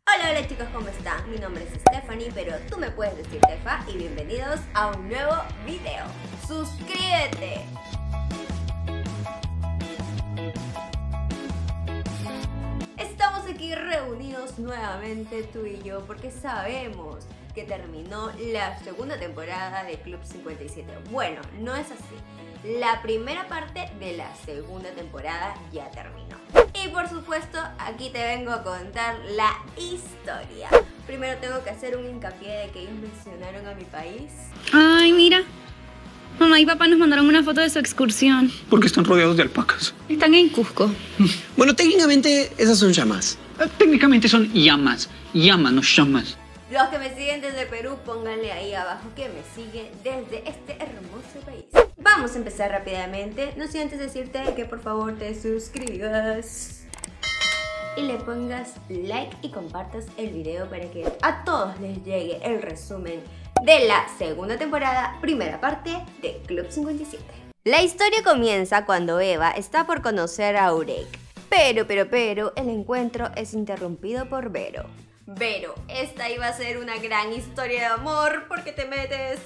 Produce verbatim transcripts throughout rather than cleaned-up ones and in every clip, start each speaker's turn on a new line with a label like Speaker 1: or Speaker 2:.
Speaker 1: Hola, hola chicos, ¿cómo están? Mi nombre es Stephanie, pero tú me puedes decir Tefa y bienvenidos a un nuevo video. ¡Suscríbete! Estamos aquí reunidos nuevamente tú y yo porque sabemos que terminó la segunda temporada de Club cincuenta y siete. Bueno, no es así. La primera parte de la segunda temporada ya terminó. Y por supuesto, aquí te vengo a contar la historia. Primero tengo que hacer un hincapié de que ellos mencionaron a mi país.
Speaker 2: Ay, mira. Mamá y papá nos mandaron una foto de su excursión.
Speaker 3: Porque están rodeados de alpacas.
Speaker 2: Están en Cusco.
Speaker 4: Bueno, técnicamente esas son llamas.
Speaker 3: Eh, Técnicamente son llamas. Llamas, no llamas.
Speaker 1: Los que me siguen desde Perú, pónganle ahí abajo que me siguen desde este hermoso país. Vamos a empezar rápidamente, no sin antes decirte que por favor te suscribas y le pongas like y compartas el video para que a todos les llegue el resumen de la segunda temporada, primera parte de Club cincuenta y siete. La historia comienza cuando Eva está por conocer a Aurek, pero, pero, pero, el encuentro es interrumpido por Vero. Vero, esta iba a ser una gran historia de amor, ¿por qué te metes?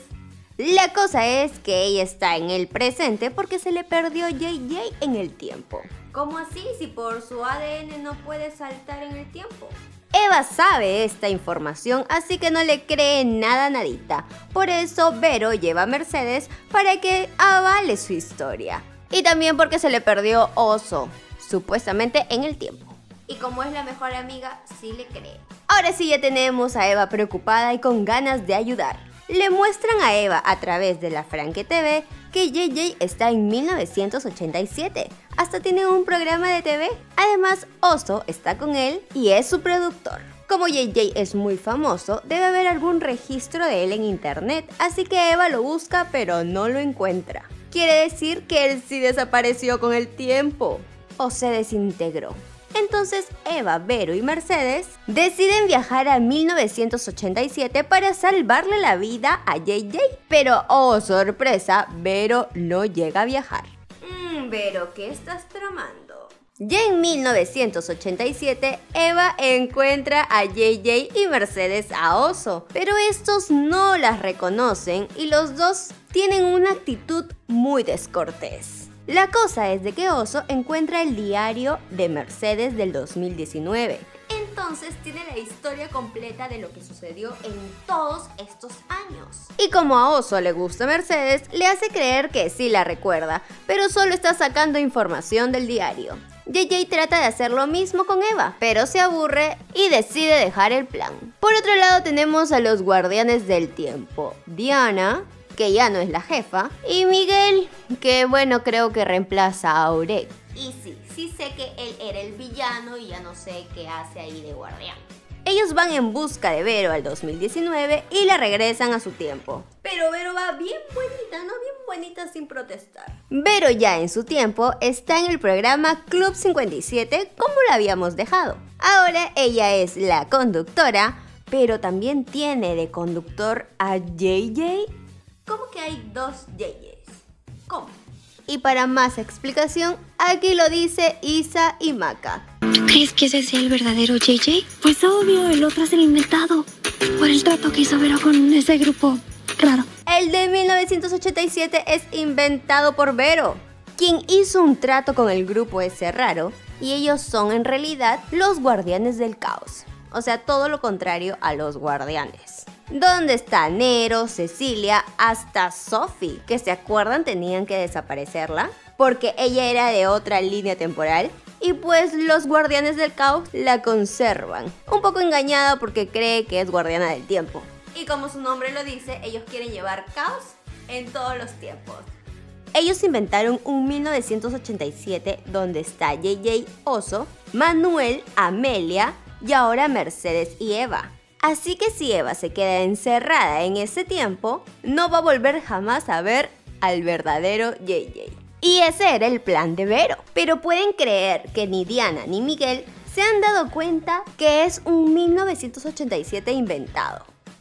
Speaker 1: La cosa es que ella está en el presente porque se le perdió J J en el tiempo. ¿Cómo así? Si por su A D N no puede saltar en el tiempo. Eva sabe esta información, así que no le cree nada nadita. Por eso Vero lleva a Mercedes para que avale su historia. Y también porque se le perdió Oso, supuestamente en el tiempo. Y como es la mejor amiga, sí le cree. Ahora sí ya tenemos a Eva preocupada y con ganas de ayudar. Le muestran a Eva a través de la Frankie T V que J J está en mil novecientos ochenta y siete. Hasta tiene un programa de T V. Además, Oso está con él y es su productor. Como J J es muy famoso, debe haber algún registro de él en internet, así que Eva lo busca pero no lo encuentra. Quiere decir que él sí desapareció con el tiempo o se desintegró. Entonces Eva, Vero y Mercedes deciden viajar a mil novecientos ochenta y siete para salvarle la vida a J J. Pero, oh sorpresa, Vero no llega a viajar. Mmm, Vero, ¿qué estás tramando? Ya en mil novecientos ochenta y siete, Eva encuentra a J J y Mercedes a Oso, pero estos no las reconocen y los dos tienen una actitud muy descortés. La cosa es de que Oso encuentra el diario de Mercedes del dos mil diecinueve. Entonces tiene la historia completa de lo que sucedió en todos estos años. Y como a Oso le gusta Mercedes, le hace creer que sí la recuerda, pero solo está sacando información del diario. J J trata de hacer lo mismo con Eva, pero se aburre y decide dejar el plan. Por otro lado tenemos a los guardianes del tiempo. Diana, que ya no es la jefa, y Miguel, que bueno, creo que reemplaza a Aurek. Y sí, sí sé que él era el villano y ya no sé qué hace ahí de guardián. Ellos van en busca de Vero al dos mil diecinueve y la regresan a su tiempo. Pero Vero va bien bonita, ¿no? Bien bonita sin protestar. Vero ya en su tiempo está en el programa Club cincuenta y siete como lo habíamos dejado. Ahora ella es la conductora, pero también tiene de conductor a J J. ¿Cómo que hay dos J Js? ¿Cómo? Y para más explicación, aquí lo dice Isa y Maca.
Speaker 2: ¿Tú crees que ese sea el verdadero J J? Pues obvio, el otro es el inventado. Por el trato que hizo Vero con ese grupo raro.
Speaker 1: El de mil novecientos ochenta y siete es inventado por Vero, quien hizo un trato con el grupo ese raro, y ellos son en realidad los guardianes del caos. O sea, todo lo contrario a los guardianes. Donde está Nero, Cecilia, hasta Sophie, que se acuerdan tenían que desaparecerla porque ella era de otra línea temporal y pues los guardianes del caos la conservan. Un poco engañada porque cree que es guardiana del tiempo. Y como su nombre lo dice, ellos quieren llevar caos en todos los tiempos. Ellos inventaron un mil novecientos ochenta y siete donde está J J, Oso, Manuel, Amelia y ahora Mercedes y Eva. Así que si Eva se queda encerrada en ese tiempo, no va a volver jamás a ver al verdadero J J. Y ese era el plan de Vero. Pero pueden creer que ni Diana ni Miguel se han dado cuenta que es un mil novecientos ochenta y siete inventado.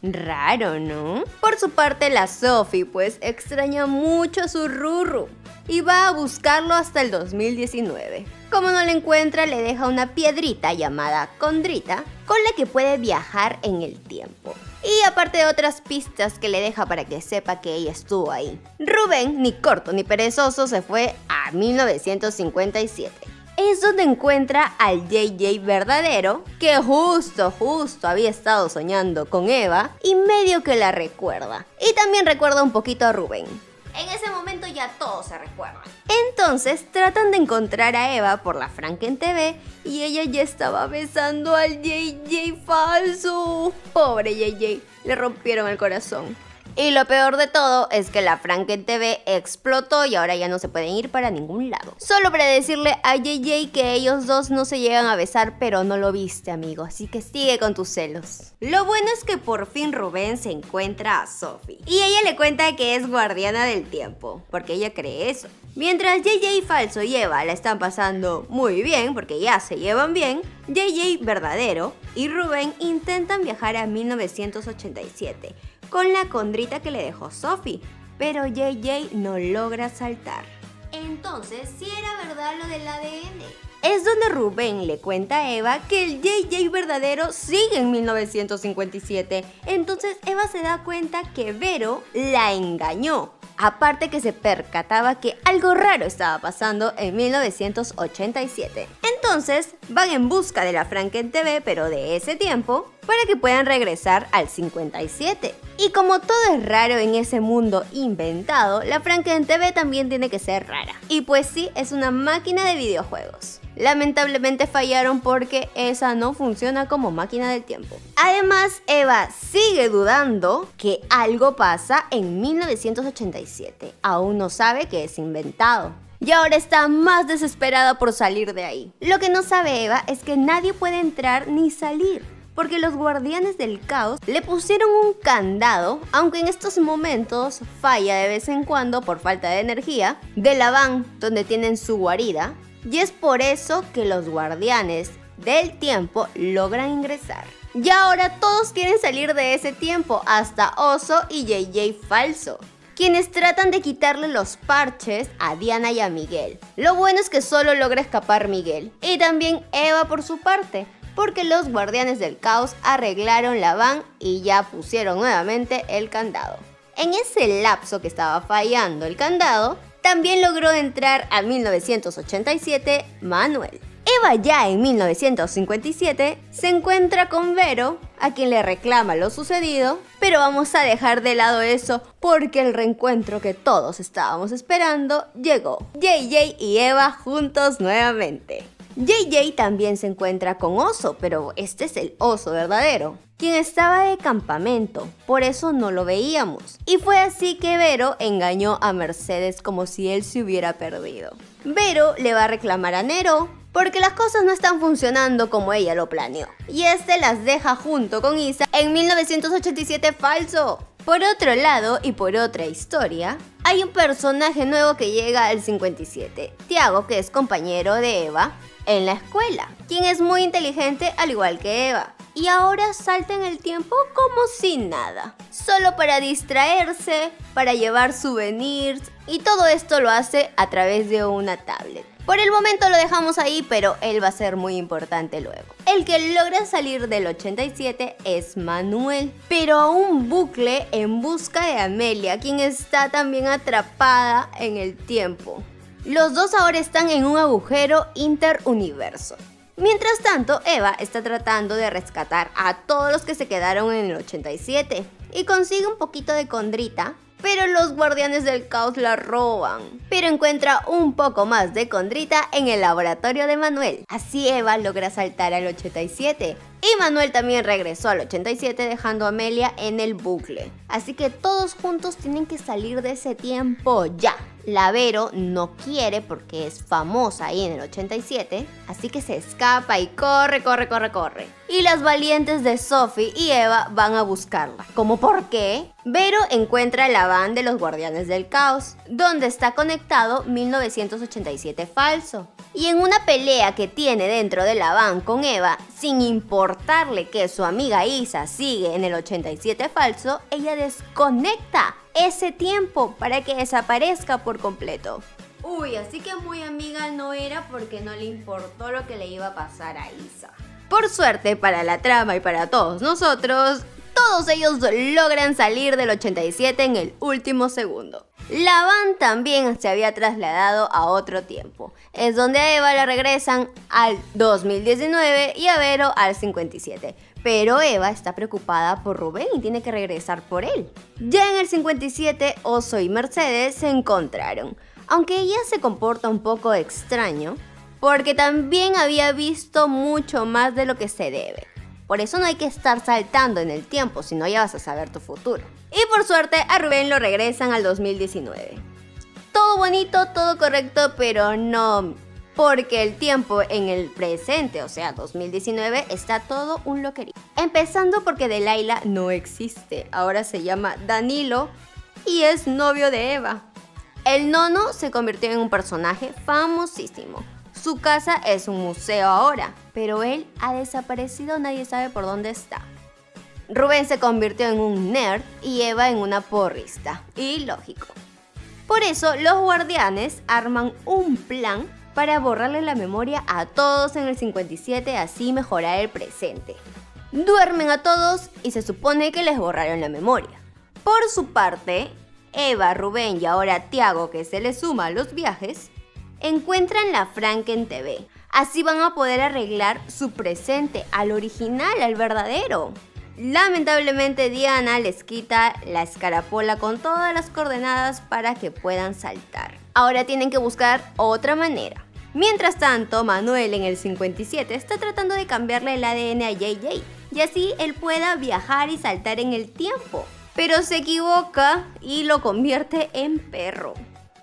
Speaker 1: Raro, ¿no? Por su parte, la Sophie pues extraña mucho a su Ruru y va a buscarlo hasta el dos mil diecinueve. Como no lo encuentra, le deja una piedrita llamada Condrita con la que puede viajar en el tiempo. Y aparte de otras pistas que le deja para que sepa que ella estuvo ahí. Rubén, ni corto ni perezoso, se fue a mil novecientos cincuenta y siete. Es donde encuentra al J J verdadero, que justo, justo había estado soñando con Eva y medio que la recuerda. Y también recuerda un poquito a Rubén. En ese momento ya todos se recuerdan. Entonces tratan de encontrar a Eva por la Franken T V y ella ya estaba besando al J J falso. Pobre J J, le rompieron el corazón. Y lo peor de todo es que la Franken T V explotó y ahora ya no se pueden ir para ningún lado. Solo para decirle a J J que ellos dos no se llegan a besar, pero no lo viste, amigo, así que sigue con tus celos. Lo bueno es que por fin Rubén se encuentra a Sophie y ella le cuenta que es guardiana del tiempo, porque ella cree eso. Mientras J J falso y Eva la están pasando muy bien, porque ya se llevan bien, J J verdadero y Rubén intentan viajar a mil novecientos ochenta y siete con la Condrita que le dejó Sophie, pero J J no logra saltar. Entonces, ¿sí era verdad lo del A D N? Es donde Rubén le cuenta a Eva que el J J verdadero sigue en mil novecientos cincuenta y siete. Entonces Eva se da cuenta que Vero la engañó. Aparte que se percataba que algo raro estaba pasando en mil novecientos ochenta y siete. Entonces van en busca de la Franken T V, pero de ese tiempo, para que puedan regresar al cincuenta y siete. Y como todo es raro en ese mundo inventado, la Franken T V también tiene que ser rara. Y pues sí, es una máquina de videojuegos. Lamentablemente fallaron porque esa no funciona como máquina del tiempo. Además, Eva sigue dudando que algo pasa en mil novecientos ochenta y siete. Aún no sabe que es inventado. Y ahora está más desesperada por salir de ahí. Lo que no sabe Eva es que nadie puede entrar ni salir, porque los guardianes del caos le pusieron un candado, aunque en estos momentos falla de vez en cuando por falta de energía, de la van donde tienen su guarida. Y es por eso que los guardianes del tiempo logran ingresar. Y ahora todos quieren salir de ese tiempo, hasta Oso y J J falso, quienes tratan de quitarle los parches a Diana y a Miguel. Lo bueno es que solo logra escapar Miguel, y también Eva por su parte, porque los guardianes del caos arreglaron la van y ya pusieron nuevamente el candado. En ese lapso que estaba fallando el candado, también logró entrar a mil novecientos ochenta y siete Manuel. Eva ya en mil novecientos cincuenta y siete se encuentra con Vero, a quien le reclama lo sucedido, pero vamos a dejar de lado eso porque el reencuentro que todos estábamos esperando llegó. J J y Eva juntos nuevamente. J J también se encuentra con Oso, pero este es el Oso verdadero, quien estaba de campamento, por eso no lo veíamos. Y fue así que Vero engañó a Mercedes como si él se hubiera perdido. Vero le va a reclamar a Nero, porque las cosas no están funcionando como ella lo planeó. Y este las deja junto con Isa en mil novecientos ochenta y siete falso. Por otro lado, y por otra historia, hay un personaje nuevo que llega al cincuenta y siete, Tiago, que es compañero de Eva en la escuela, quien es muy inteligente al igual que Eva, y ahora salta en el tiempo como si nada, solo para distraerse, para llevar souvenirs, y todo esto lo hace a través de una tablet. Por el momento lo dejamos ahí, pero él va a ser muy importante luego. El que logra salir del ochenta y siete es Manuel, pero a un bucle en busca de Amelia, quien está también atrapada en el tiempo. Los dos ahora están en un agujero interuniverso. Mientras tanto, Eva está tratando de rescatar a todos los que se quedaron en el ochenta y siete y consigue un poquito de Condrita, pero los guardianes del caos la roban. Pero encuentra un poco más de Condrita en el laboratorio de Manuel. Así Eva logra saltar al ochenta y siete. Y Manuel también regresó al ochenta y siete dejando a Amelia en el bucle. Así que todos juntos tienen que salir de ese tiempo ya. La Vero no quiere porque es famosa ahí en el ochenta y siete, así que se escapa y corre, corre, corre, corre. Y las valientes de Sophie y Eva van a buscarla. ¿Cómo por qué? Vero encuentra la van de los Guardianes del Caos, donde está conectado mil novecientos ochenta y siete falso. Y en una pelea que tiene dentro de la van con Eva, sin importarle que su amiga Isa sigue en el ochenta y siete falso, ella desconecta ese tiempo para que desaparezca por completo. Uy, así que muy amiga no era porque no le importó lo que le iba a pasar a Isa. Por suerte para la trama y para todos nosotros, todos ellos logran salir del ochenta y siete en el último segundo. La van también se había trasladado a otro tiempo. Es donde a Eva la regresan al dos mil diecinueve y a Vero al cincuenta y siete. Pero Eva está preocupada por Rubén y tiene que regresar por él. Ya en el cincuenta y siete, Oso y Mercedes se encontraron. Aunque ella se comporta un poco extraño, porque también había visto mucho más de lo que se debe. Por eso no hay que estar saltando en el tiempo, si no ya vas a saber tu futuro. Y por suerte a Rubén lo regresan al dos mil diecinueve. Todo bonito, todo correcto, pero no, porque el tiempo en el presente, o sea dos mil diecinueve, está todo un loquerío. Empezando porque Delilah no existe, ahora se llama Danilo y es novio de Eva. El nono se convirtió en un personaje famosísimo. Su casa es un museo ahora, pero él ha desaparecido, nadie sabe por dónde está. Rubén se convirtió en un nerd y Eva en una porrista. Y lógico. Por eso los guardianes arman un plan para borrarle la memoria a todos en el cincuenta y siete, así mejorar el presente. Duermen a todos y se supone que les borraron la memoria. Por su parte, Eva, Rubén y ahora Tiago, que se le suma a los viajes, encuentran la Franken T V. Así van a poder arreglar su presente, al original, al verdadero. Lamentablemente Diana les quita la escarapola con todas las coordenadas para que puedan saltar. Ahora tienen que buscar otra manera. Mientras tanto, Manuel en el cincuenta y siete está tratando de cambiarle el A D N a J J y así él pueda viajar y saltar en el tiempo. Pero se equivoca y lo convierte en perro.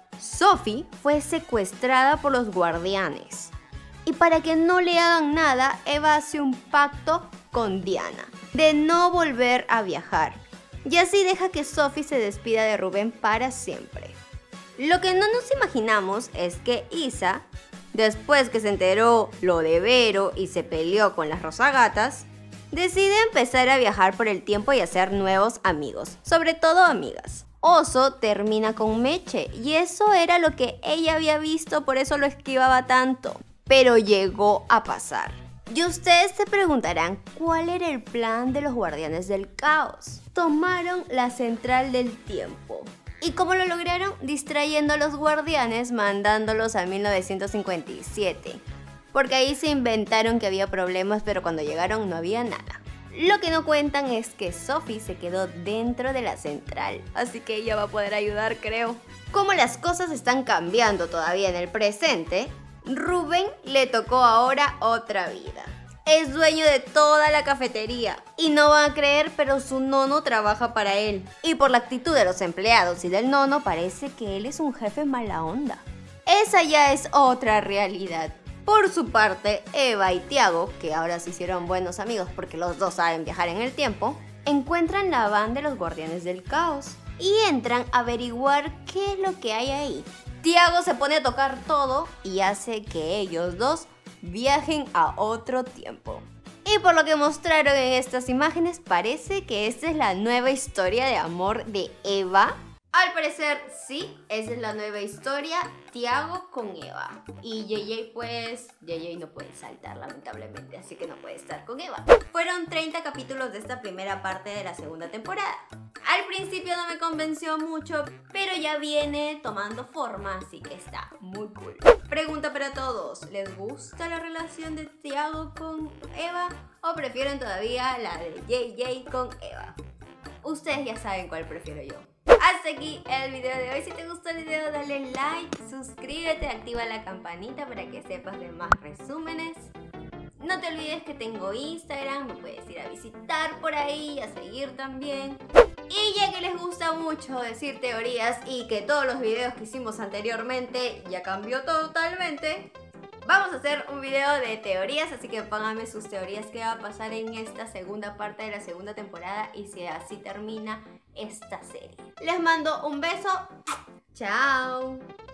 Speaker 1: Sophie fue secuestrada por los guardianes. Y para que no le hagan nada, Eva hace un pacto con Diana de no volver a viajar. Y así deja que Sophie se despida de Rubén para siempre. Lo que no nos imaginamos es que Isa, después que se enteró lo de Vero y se peleó con las Rosagatas, decide empezar a viajar por el tiempo y hacer nuevos amigos, sobre todo amigas. Oso termina con Meche y eso era lo que ella había visto, por eso lo esquivaba tanto. Pero llegó a pasar. Y ustedes se preguntarán cuál era el plan de los guardianes del caos. Tomaron la central del tiempo. ¿Y cómo lo lograron? Distrayendo a los guardianes, mandándolos a mil novecientos cincuenta y siete. Porque ahí se inventaron que había problemas, pero cuando llegaron no había nada. Lo que no cuentan es que Sophie se quedó dentro de la central, así que ella va a poder ayudar, creo. Como las cosas están cambiando todavía en el presente, Rubén le tocó ahora otra vida. Es dueño de toda la cafetería y no van a creer, pero su nono trabaja para él. Y por la actitud de los empleados y del nono parece que él es un jefe mala onda. Esa ya es otra realidad. Por su parte, Eva y Tiago, que ahora se hicieron buenos amigos porque los dos saben viajar en el tiempo, encuentran la van de los guardianes del caos y entran a averiguar qué es lo que hay ahí. Tiago se pone a tocar todo y hace que ellos dos viajen a otro tiempo. Y por lo que mostraron en estas imágenes, parece que esta es la nueva historia de amor de Eva. Al parecer, sí, esa es la nueva historia, Tiago con Eva. Y J J, pues, J J no puede saltar lamentablemente, así que no puede estar con Eva. Fueron treinta capítulos de esta primera parte de la segunda temporada. Al principio no me convenció mucho, pero ya viene tomando forma, así que está muy cool. Pregunta para todos, ¿les gusta la relación de Tiago con Eva? ¿O prefieren todavía la de J J con Eva? Ustedes ya saben cuál prefiero yo. Hasta aquí el video de hoy. Si te gustó el video, dale like, suscríbete, activa la campanita para que sepas de más resúmenes. No te olvides que tengo Instagram, me puedes ir a visitar por ahí, a seguir también. Y ya que les gusta mucho decir teorías y que todos los videos que hicimos anteriormente ya cambió totalmente, vamos a hacer un video de teorías, así que pónganme sus teorías qué va a pasar en esta segunda parte de la segunda temporada y si así termina esta serie. Les mando un beso. Chao.